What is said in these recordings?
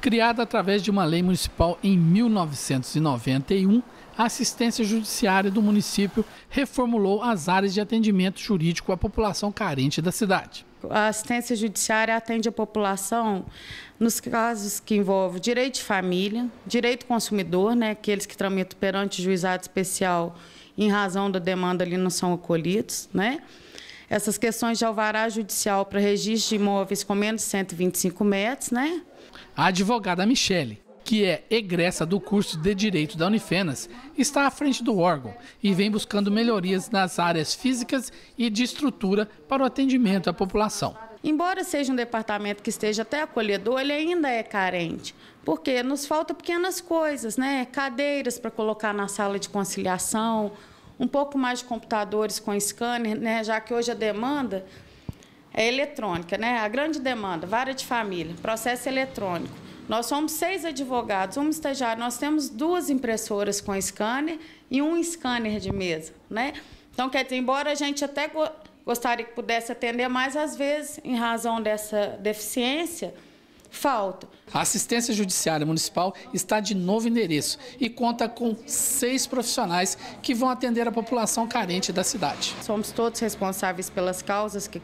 Criada através de uma lei municipal em 1991, a assistência judiciária do município reformulou as áreas de atendimento jurídico à população carente da cidade. A assistência judiciária atende a população nos casos que envolvem direito de família, direito consumidor, aqueles que tramitam perante o juizado especial em razão da demanda ali não são acolhidos, Essas questões de alvará judicial para registro de imóveis com menos de 125 metros, A advogada Michele, que é egressa do curso de Direito da Unifenas, está à frente do órgão e vem buscando melhorias nas áreas físicas e de estrutura para o atendimento à população. Embora seja um departamento que esteja até acolhedor, ele ainda é carente, porque nos faltam pequenas coisas, cadeiras para colocar na sala de conciliação, um pouco mais de computadores com scanner, já que hoje a demanda é eletrônica, A grande demanda, vara de família, processo eletrônico. Nós somos 6 advogados, um estagiário, nós temos 2 impressoras com scanner e um scanner de mesa, Então, quer dizer, embora a gente até gostaria que pudesse atender mais, às vezes, em razão dessa deficiência, falta. A assistência judiciária municipal está de novo endereço e conta com 6 profissionais que vão atender a população carente da cidade. Somos todos responsáveis pelas causas que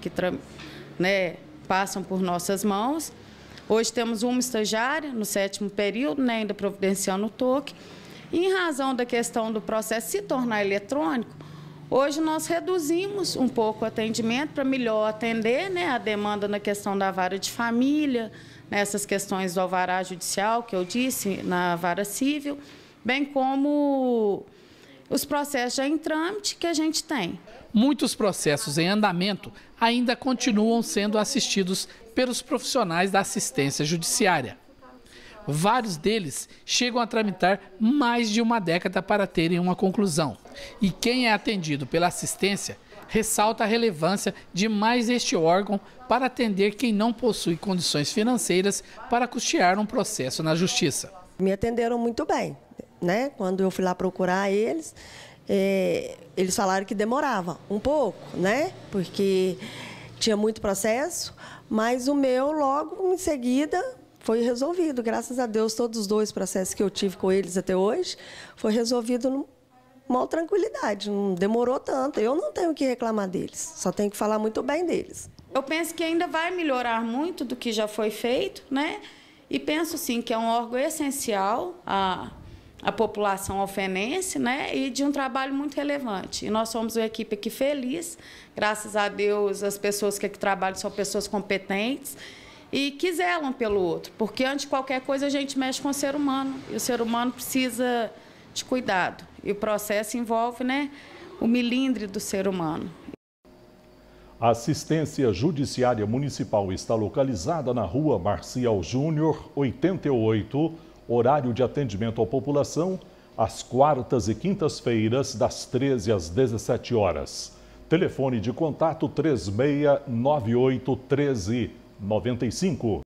passam por nossas mãos. Hoje temos uma estagiária no 7º período, ainda providenciando o toque. E em razão da questão do processo se tornar eletrônico, hoje nós reduzimos um pouco o atendimento para melhor atender a demanda na questão da vara de família, nessas questões do alvará judicial, que eu disse, na vara civil, bem como os processos já em trâmite que a gente tem. Muitos processos em andamento ainda continuam sendo assistidos pelos profissionais da assistência judiciária. Vários deles chegam a tramitar mais de uma década para terem uma conclusão. E quem é atendido pela assistência ressalta a relevância de mais este órgão para atender quem não possui condições financeiras para custear um processo na justiça. Me atenderam muito bem, Quando eu fui lá procurar eles, eles falaram que demorava um pouco, Porque tinha muito processo, mas o meu logo em seguida foi resolvido. Graças a Deus, todos os 2 processos que eu tive com eles até hoje foi resolvido uma tranquilidade, não demorou tanto. Eu não tenho que reclamar deles, só tenho que falar muito bem deles. Eu penso que ainda vai melhorar muito do que já foi feito, E penso, sim, que é um órgão essencial à população alfenense, E de um trabalho muito relevante. E nós somos uma equipe aqui feliz, graças a Deus, as pessoas que aqui trabalham são pessoas competentes e que zelam pelo outro, porque antes de qualquer coisa a gente mexe com o ser humano, e o ser humano precisa de cuidado. E o processo envolve, o milindre do ser humano. A assistência judiciária municipal está localizada na Rua Marcial Júnior, 88, horário de atendimento à população, às quartas e quintas-feiras, das 13 às 17 horas. Telefone de contato 3698 1395.